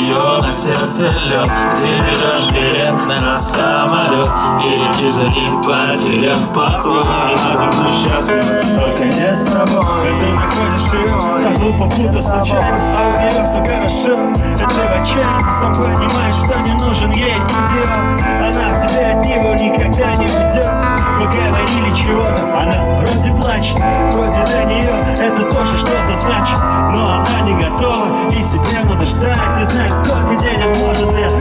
нее на сердце лед. Ты берешь билет на самолет и летишь за ним, потеряв покой. Она давно счастлива, только не с тобой. Ты находишь ее так глупо, будто случайно, а у нее все хорошо. И ты в отчаянии, сам понимаешь, что не нужен ей идеал. Она в тебя от него никогда не уйдет. Поговорили чего-то, она вроде плачет, вроде для нее это тоже что-то значит. Но она не готова, и тебе надо ждать. Не знаешь, сколько денег может лет.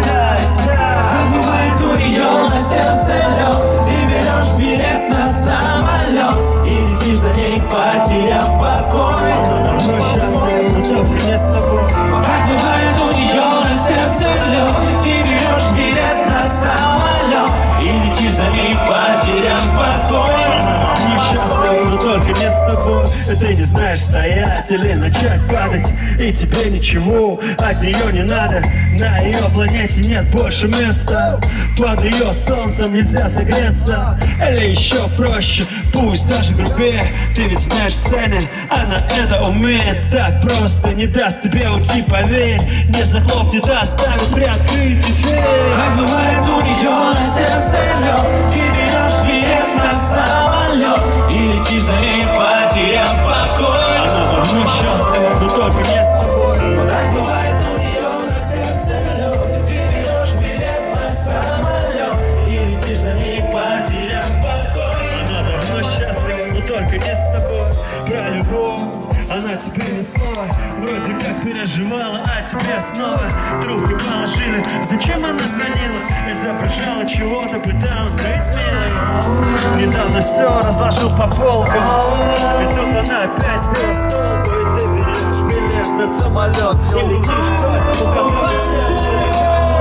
Как бывает у нее на сердце лед. Ты берешь билет на самолет и летишь за ней, потеряв покой. Она давно счастлива, но только не с тобой. Как бывает у нее на сердце лед. Ты берешь билет на самолет и летишь за ней, потеряв покой. Она несчастлива, но только не с тобой. Ты не знаешь, стоять или начать падать, и тебе ничего от нее не надо. На ее планете нет больше места. Под ее солнцем нельзя согреться. Или еще проще, пусть даже грубее. Ты ведь знаешь, ценен, она это умеет. Так просто не даст тебе уйти, поверь. Не захлопнет, а оставит приоткрытой дверь. Как бывает у нее на сердце лед. Ты берешь билет на самолет и летишь за ней, потеряв покой. Она давно счастлива, но только не с тобой. Так бывает у нее на сердце лед. Ты берешь билет на самолет и летишь за ней, потеряв покой. Она давно счастлива, но только не с тобой. Про любовь она теперь не снова вроде как переживала, а тебе снова трубку положили. Зачем она звонила? Изображала чего-то, пыталась быть милой. Недавно все разложил по полкам, и тут она опять сбила с толку. И ты берешь билет на самолет и летишь к кому сердце.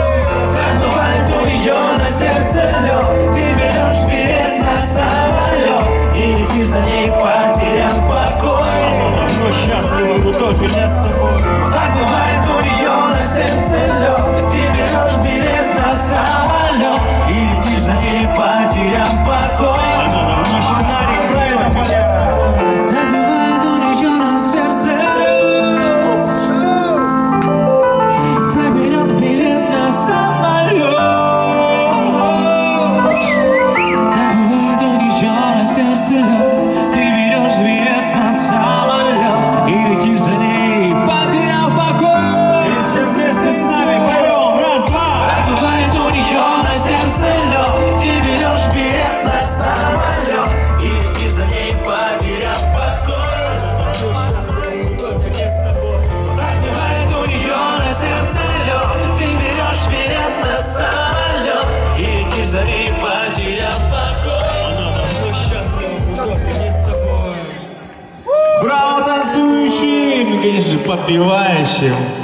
Так бывает у нее на сердце лед. Ты берешь билет на самолет и летишь за ней, потеряв покой. Она давно счастлива, но только не с тобой. Так бывает у нее на сердце лед. Ты берешь билет на самолет и летишь за ней, потеряв покой. Она давно счастлива, но только не с тобой. Так бывает у нее на сердце лед. Так берет билет на самолет. Так бывает у нее на сердце лед. Ты берешь билет на самолет и летишь за ней, потеряв покой. И все вместе с нами поем. Раз, два. Так бывает у нее на сердце лед. Ты берешь билет на самолет и летишь за ней, потеряв покой. Только не с тобой. Так бывает у нее на сердце лед. Ты берешь билет на самолет и летишь за ней, потеряв покой. Она давно счастлива, но только не с тобой. Браво танцующим, конечно же, подпевающим.